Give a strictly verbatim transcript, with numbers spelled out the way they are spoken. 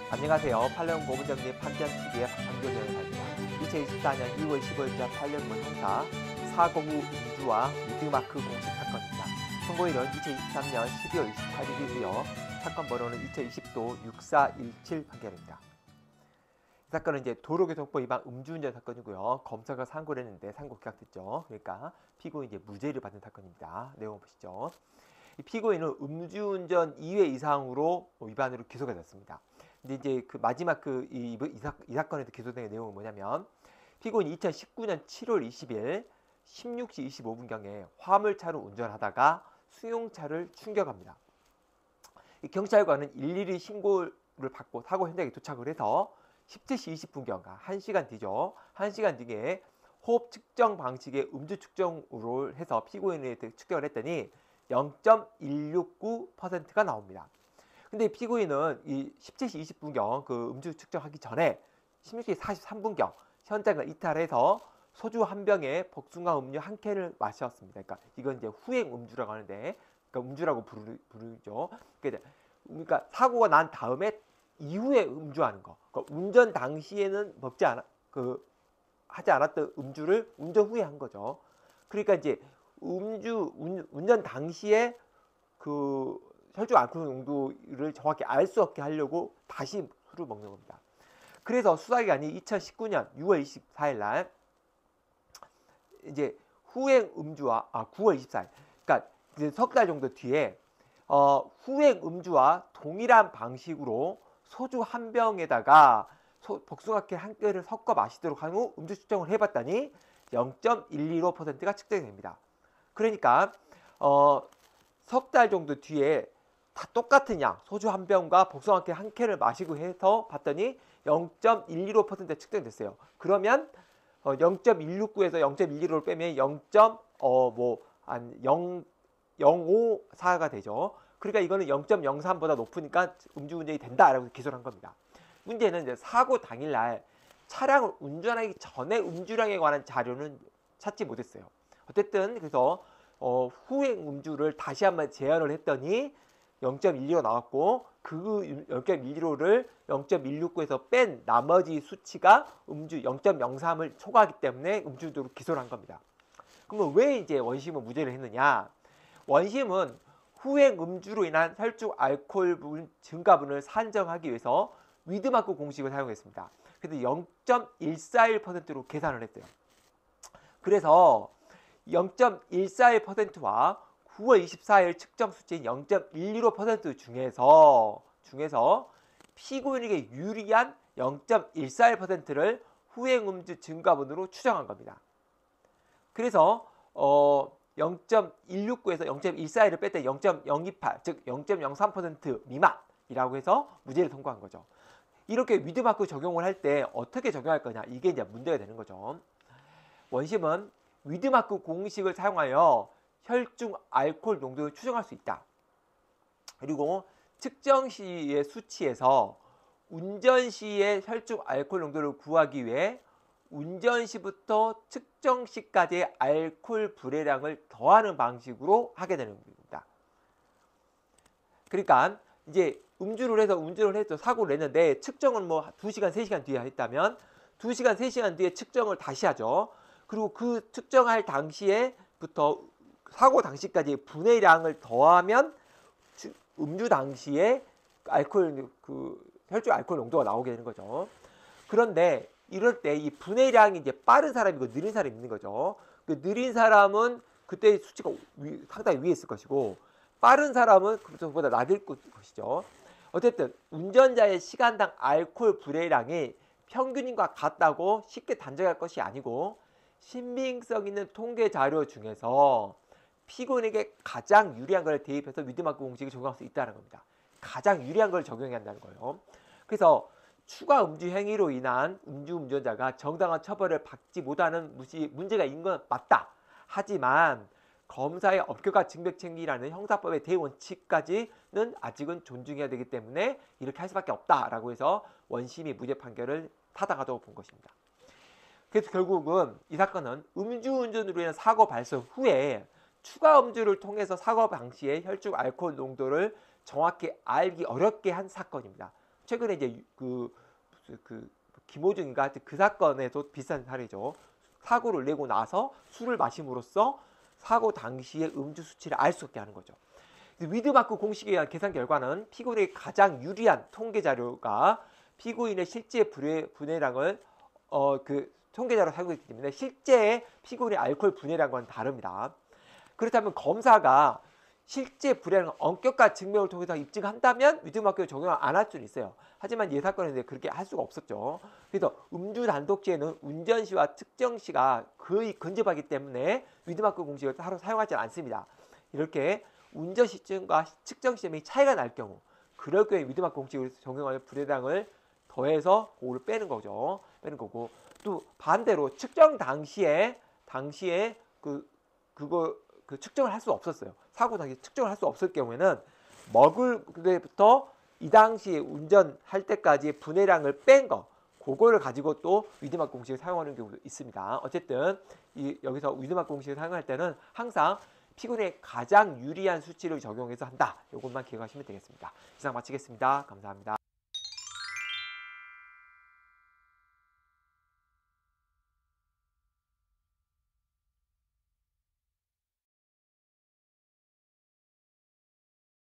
안녕하세요. 판례문 고문정리 판단티비의 박한교 변호사입니다. 이천이십사 년 이월 십오일자 판례문 형사 사고 후 음주와 미드마크 공식 사건입니다. 선고일은 이천이십삼 년 십이월 이십팔일이고요. 사건 번호는 이천이십도 육사일칠 판결입니다. 이 사건은 이제 도로교통법 위반 음주운전 사건이고요. 검사가 상고를 했는데 상고 기각됐죠. 그러니까 피고인 이제 무죄를 받은 사건입니다. 내용 보시죠. 이 피고인은 음주운전 이 회 이상으로 위반으로 기소가 됐습니다. 근데 이제 그 마지막 그 이 이, 이 사건에서 기소된 내용은 뭐냐면 피고인이 이천십구 년 칠월 이십일 십육 시 이십오 분경에 화물차로 운전하다가 승용차를 충격합니다. 이 경찰관은 일일이 신고를 받고 사고 현장에 도착을 해서 십칠 시 이십 분경 한 시간 뒤죠. 한 시간 뒤에 호흡 측정 방식의 음주 측정으로 해서 피고인에 대해 측정을 했더니 영 점 일육구 퍼센트가 나옵니다. 근데 피고인은 이 십칠 시 이십 분경 그 음주 측정하기 전에 십육 시 사십삼 분경 현장을 이탈해서 소주 한 병에 복숭아 음료 한 캔을 마셨습니다. 그러니까 이건 이제 후행 음주라고 하는데, 그러니까 음주라고 부르, 부르죠. 그러니까, 그러니까 사고가 난 다음에 이후에 음주하는 거. 그러니까 운전 당시에는 먹지 않아 그 하지 않았던 음주를 운전 후에 한 거죠. 그러니까 이제 음주 운, 운전 당시에 그 혈중 알코올 농도를 정확히 알 수 없게 하려고 다시 술을 먹는 겁니다. 그래서 수사기간이 이천십구 년 유월 이십사일 날 이제 후행 음주와 아 구월 이십사일 그러니까 이제 석 달 정도 뒤에 어, 후행 음주와 동일한 방식으로 소주 한 병에다가 소, 복숭아캔 한 개를 섞어 마시도록 한 후 음주 측정을 해봤더니 영 점 일일오 퍼센트가 측정됩니다. 그러니까 어, 석 달 정도 뒤에 다 똑같은 양 소주 한 병과 복숭아캔 한 캔을 마시고 해서 봤더니 영 점 일일오 퍼센트가 측정됐어요. 그러면 어, 영 점 일육구에서 영 점 일일오를 빼면 영 점 영오사가 되죠. 그러니까 이거는 영 점 영삼보다 높으니까 음주운전이 된다라고 기소를 한 겁니다. 문제는 이제 사고 당일날 차량을 운전하기 전에 음주량에 관한 자료는 찾지 못했어요. 어쨌든 그래서 어, 후행 음주를 다시 한번 제한을 했더니 영 점 일일오 나왔고 그 영 점 일일오를 영 점 일육구에서 뺀 나머지 수치가 음주 영 점 영삼을 초과하기 때문에 음주운전으로 기소를 한 겁니다. 그러면 왜 이제 원심은 무죄를 했느냐? 원심은 후행 음주로 인한 혈중 알코올 증가분을 산정하기 위해서 위드마크 공식을 사용했습니다. 그래서 영 점 일사일 퍼센트로 계산을 했어요. 그래서 영 점 일사일 퍼센트와 구월 이십사일 측정 수치인 영 점 일일오 퍼센트 중에서 중에서 피고인에게 유리한 영 점 일사일 퍼센트를 후행 음주 증가분으로 추정한 겁니다. 그래서 어, 영 점 일육구에서 영 점 일사일을 뺄 때 영 점 영이팔, 즉 영 점 영삼 퍼센트 미만이라고 해서 무죄를 선고한 거죠. 이렇게 위드마크 적용을 할 때 어떻게 적용할 거냐, 이게 이제 문제가 되는 거죠. 원심은 위드마크 공식을 사용하여 혈중 알코올 농도를 추정할 수 있다. 그리고 측정 시의 수치에서 운전 시의 혈중 알코올 농도를 구하기 위해 운전 시부터 측정 시까지의 알코올 분해량을 더하는 방식으로 하게 되는 겁니다. 그러니까 이제 음주를 해서 운전을 해서 사고를 냈는데 측정은 뭐 두 시간, 세 시간 뒤에 했다면 두 시간, 세 시간 뒤에 측정을 다시 하죠. 그리고 그 측정할 당시에부터 사고 당시까지 분해량을 더하면 음주 당시에 알코올 그 혈중 알코올 농도가 나오게 되는 거죠. 그런데 이럴 때 이 분해량이 이제 빠른 사람이고 느린 사람이 있는 거죠. 그 느린 사람은 그때 수치가 위, 상당히 위에 있을 것이고 빠른 사람은 그보다 낮을 것이죠. 어쨌든 운전자의 시간당 알코올 분해량이 평균인과 같다고 쉽게 단정할 것이 아니고 신빙성 있는 통계 자료 중에서 피고인에게 가장 유리한 걸 대입해서 위드마크 공식을 적용할 수 있다는 겁니다. 가장 유리한 걸 적용해야 한다는 거예요. 그래서 추가 음주 행위로 인한 음주 운전자가 정당한 처벌을 받지 못하는 무시, 문제가 있는 건 맞다. 하지만 검사의 엄격한 증백책임이라는 형사법의 대원칙까지는 아직은 존중해야 되기 때문에 이렇게 할 수밖에 없다라고 해서 원심이 무죄 판결을 타당하다고 본 것입니다. 그래서 결국은 이 사건은 음주운전으로 인한 사고 발생 후에 추가 음주를 통해서 사고 당시의 혈중 알코올 농도를 정확히 알기 어렵게 한 사건입니다. 최근에 이제 그, 그 김호중인가 하여튼 그 사건에도 비슷한 사례죠. 사고를 내고 나서 술을 마심으로써 사고 당시의 음주 수치를 알 수 없게 하는 거죠. 위드마크 공식에 의한 계산 결과는 피고인에게 가장 유리한 통계 자료가 피고인의 실제 분해, 분해량을 어, 그 통계자료로 사용하고 있기 때문에 실제 피고인의 알코올 분해량과는 다릅니다. 그렇다면 검사가 실제 분해량 엄격한 증명을 통해서 입증한다면 위드마크를 적용을 안 할 수는 있어요. 하지만 이 사건에는 그렇게 할 수가 없었죠. 그래서 음주 단독죄는 운전시와 측정시가 거의 근접하기 때문에 위드마크 공식을 따로 사용하지 않습니다. 이렇게 운전 시점과 측정 시점이 차이가 날 경우, 그럴 경우에 위드마크 공식을 적용하는 분해량을 더해서 그거를 빼는 거죠. 빼는 거고, 또 반대로 측정 당시에 당시에 그 그거 그 측정을 할 수 없었어요. 사고 당시 측정을 할 수 없을 경우에는 먹을 때부터 이 당시에 운전할 때까지 분해량을 뺀 거, 그거를 가지고 또 위드마크 공식을 사용하는 경우도 있습니다. 어쨌든 이 여기서 위드마크 공식을 사용할 때는 항상 피고인의 가장 유리한 수치를 적용해서 한다. 이것만 기억하시면 되겠습니다. 이상 마치겠습니다. 감사합니다.